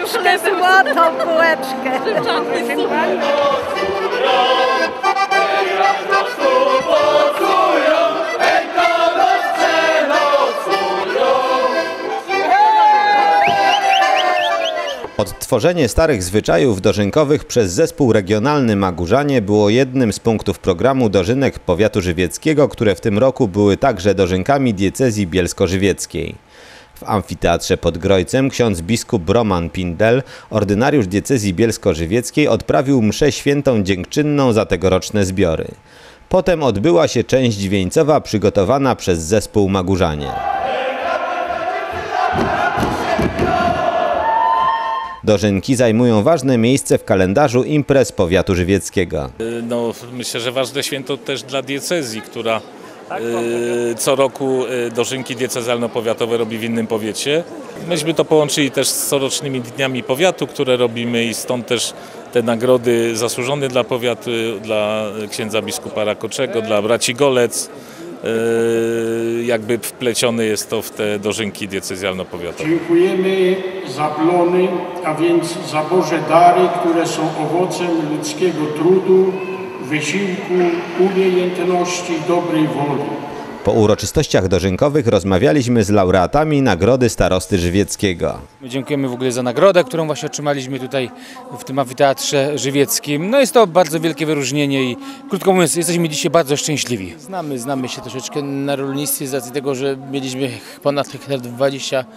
bułeczkę, złotą bułeczkę. Odtworzenie starych zwyczajów dożynkowych przez zespół regionalny Magórzanie było jednym z punktów programu dożynek powiatu żywieckiego, które w tym roku były także dożynkami diecezji bielsko-żywieckiej. W amfiteatrze pod Grojcem ksiądz biskup Roman Pindel, ordynariusz diecezji bielsko-żywieckiej, odprawił mszę świętą dziękczynną za tegoroczne zbiory. Potem odbyła się część wieńcowa przygotowana przez zespół Magórzanie. Dożynki zajmują ważne miejsce w kalendarzu imprez powiatu żywieckiego. No, myślę, że ważne święto też dla diecezji, która co roku dożynki diecezjalno-powiatowe robi w innym powiecie. Myśmy to połączyli też z corocznymi dniami powiatu, które robimy, i stąd też te nagrody zasłużone dla powiatu, dla księdza biskupa Rakoczego, dla braci Golec. Jakby wpleciony jest to w te dożynki diecezjalno-powiatowe. Dziękujemy za plony, a więc za Boże dary, które są owocem ludzkiego trudu, wysiłku, umiejętności, dobrej woli. Po uroczystościach dożynkowych rozmawialiśmy z laureatami Nagrody Starosty Żywieckiego. My dziękujemy w ogóle za nagrodę, którą właśnie otrzymaliśmy tutaj w tym amfiteatrze żywieckim. No jest to bardzo wielkie wyróżnienie i krótko mówiąc jesteśmy dzisiaj bardzo szczęśliwi. Znamy się troszeczkę na rolnictwie z racji tego, że mieliśmy ponad hektar 20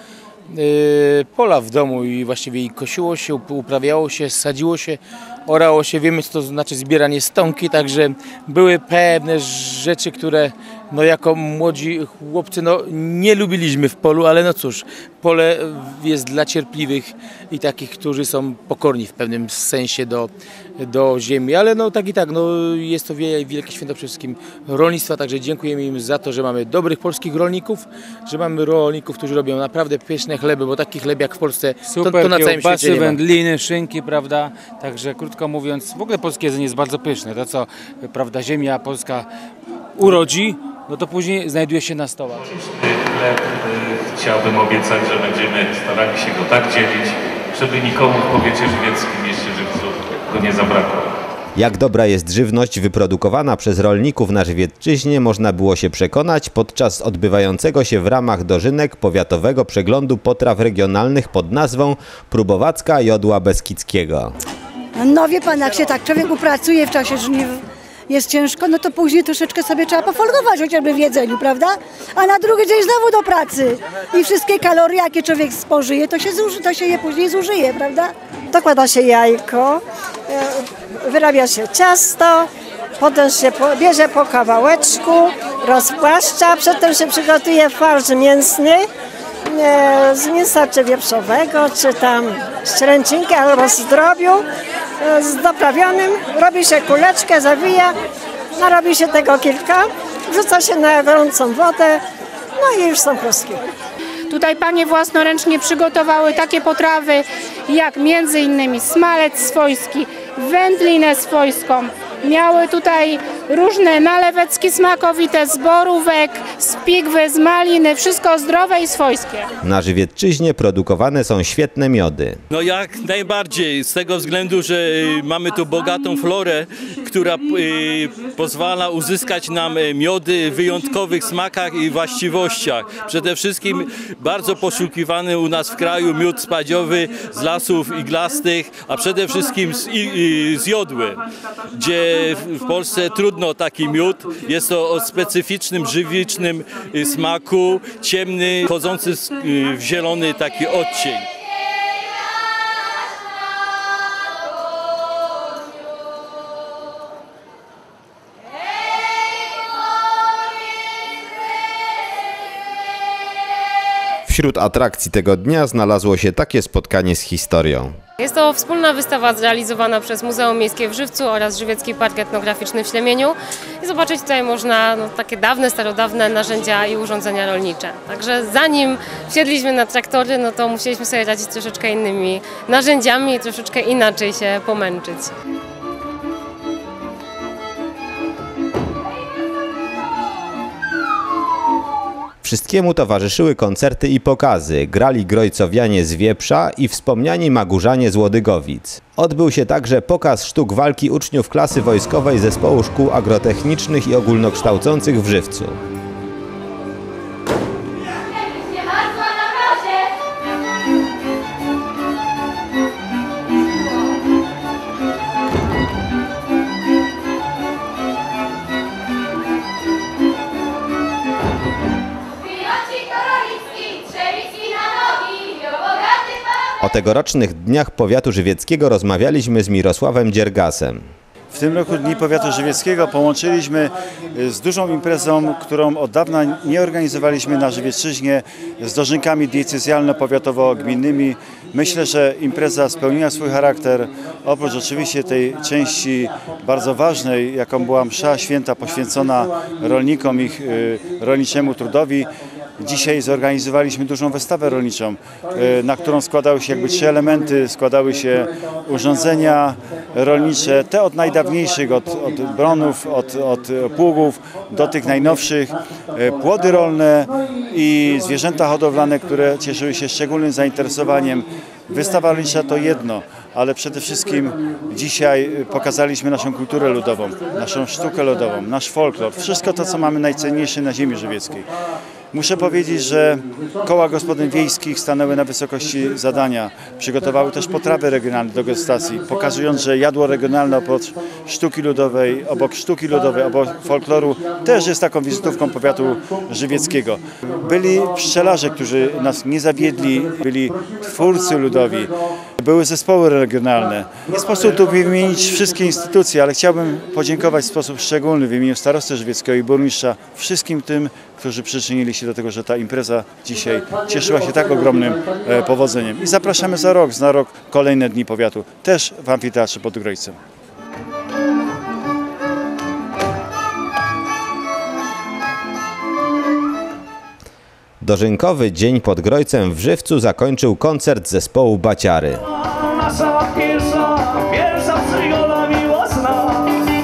pola w domu i właściwie i kosiło się, uprawiało się, sadziło się, orało się. Wiemy, co to znaczy zbieranie stonki, także były pewne rzeczy, które no jako młodzi chłopcy no nie lubiliśmy w polu, ale no cóż, pole jest dla cierpliwych i takich, którzy są pokorni w pewnym sensie do ziemi, ale no tak i tak, no jest to wielkie święto przede wszystkim rolnictwa, także dziękujemy im za to, że mamy dobrych polskich rolników, że mamy rolników, którzy robią naprawdę pyszne chleby, bo taki chleb jak w Polsce to na całym świecie nie ma. Wędliny, szynki, prawda, także krótko mówiąc, w ogóle polskie jedzenie jest bardzo pyszne, to co, prawda, ziemia polska urodzi, no to później znajduje się na stołach. Chleb chciałbym obiecać, że będziemy starali się go tak dzielić, żeby nikomu w powiecie żywieckim, mieście Żywców go nie zabrakło. Jak dobra jest żywność wyprodukowana przez rolników na Żywiecczyźnie, można było się przekonać podczas odbywającego się w ramach dożynek powiatowego przeglądu potraw regionalnych pod nazwą Próbowacka Jodła Beskidzkiego. No wie pan, jak się tak człowiek upracuje w czasie żniw, jest ciężko, no to później troszeczkę sobie trzeba pofolgować chociażby w jedzeniu, prawda? A na drugi dzień znowu do pracy. I wszystkie kalorie, jakie człowiek spożyje, to się je później zużyje, prawda? Dokłada się jajko, wyrabia się ciasto, potem się bierze po kawałeczku, rozpłaszcza, przedtem się przygotuje farsz mięsny z mięsa czy wieprzowego, czy tam z cielęcinki albo z drobiu, z doprawionym, robi się kuleczkę, zawija, narobi się tego kilka, wrzuca się na gorącą wodę, no i już są kluski. Tutaj panie własnoręcznie przygotowały takie potrawy jak między innymi smalec swojski, wędlinę swojską. Miały tutaj różne naleweczki smakowite z borówek, z pigwy, z maliny, wszystko zdrowe i swojskie. Na Żywiecczyźnie produkowane są świetne miody. No jak najbardziej, z tego względu, że mamy tu bogatą florę, która pozwala uzyskać nam miody w wyjątkowych smakach i właściwościach. Przede wszystkim bardzo poszukiwany u nas w kraju miód spadziowy z lasów iglastych, a przede wszystkim z jodły, gdzie w Polsce trudno taki miód. Jest to o specyficznym, żywicznym smaku, ciemny, wchodzący w zielony taki odcień. Wśród atrakcji tego dnia znalazło się takie spotkanie z historią. Jest to wspólna wystawa zrealizowana przez Muzeum Miejskie w Żywcu oraz Żywiecki Park Etnograficzny w Ślemieniu. I zobaczyć tutaj można takie dawne, starodawne narzędzia i urządzenia rolnicze. Także zanim wsiedliśmy na traktory, no to musieliśmy sobie radzić troszeczkę innymi narzędziami i troszeczkę inaczej się pomęczyć. W Wszystkiemu towarzyszyły koncerty i pokazy, grali grojcowianie z Wieprza i wspomniani Magurzanie z Łodygowic. Odbył się także pokaz sztuk walki uczniów klasy wojskowej Zespołu Szkół Agrotechnicznych i Ogólnokształcących w Żywcu. O tegorocznych Dniach Powiatu Żywieckiego rozmawialiśmy z Mirosławem Dziergasem. W tym roku Dni Powiatu Żywieckiego połączyliśmy z dużą imprezą, którą od dawna nie organizowaliśmy na Żywiecczyźnie, z dożynkami diecezjalno-powiatowo-gminnymi. Myślę, że impreza spełniła swój charakter. Oprócz oczywiście tej części bardzo ważnej, jaką była msza święta poświęcona rolnikom, ich rolniczemu trudowi, dzisiaj zorganizowaliśmy dużą wystawę rolniczą, na którą składały się jakby 3 elementy. Składały się urządzenia rolnicze, te od najdawniejszych, od bronów, od pługów do tych najnowszych, płody rolne i zwierzęta hodowlane, które cieszyły się szczególnym zainteresowaniem. Wystawa rolnicza to jedno, ale przede wszystkim dzisiaj pokazaliśmy naszą kulturę ludową, naszą sztukę ludową, nasz folklor, wszystko to, co mamy najcenniejsze na ziemi żywieckiej. Muszę powiedzieć, że koła gospodyń wiejskich stanęły na wysokości zadania. Przygotowały też potrawy regionalne do degustacji, pokazując, że jadło regionalne obok sztuki ludowej, obok folkloru też jest taką wizytówką powiatu żywieckiego. Byli pszczelarze, którzy nas nie zawiedli, byli twórcy ludowi, były zespoły regionalne. Nie sposób tu wymienić wszystkie instytucje, ale chciałbym podziękować w sposób szczególny w imieniu starosty żywieckiego i burmistrza wszystkim tym, którzy przyczynili się do tego, że ta impreza dzisiaj cieszyła się tak ogromnym powodzeniem. I zapraszamy za rok kolejne Dni Powiatu, też w Amfiteatrze pod Grojcem. Dożynkowy dzień pod Grojcem w Żywcu zakończył koncert zespołu Baciary. Nasza pierwsza przygoda miłosna.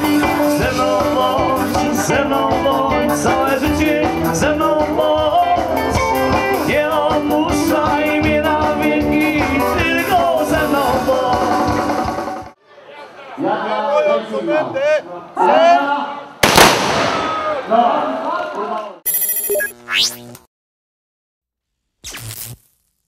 Ze mną bądź, całe życie ze mną bądź. Nie opuszczaj mnie na wieki, tylko ze mną bądź. Ja będę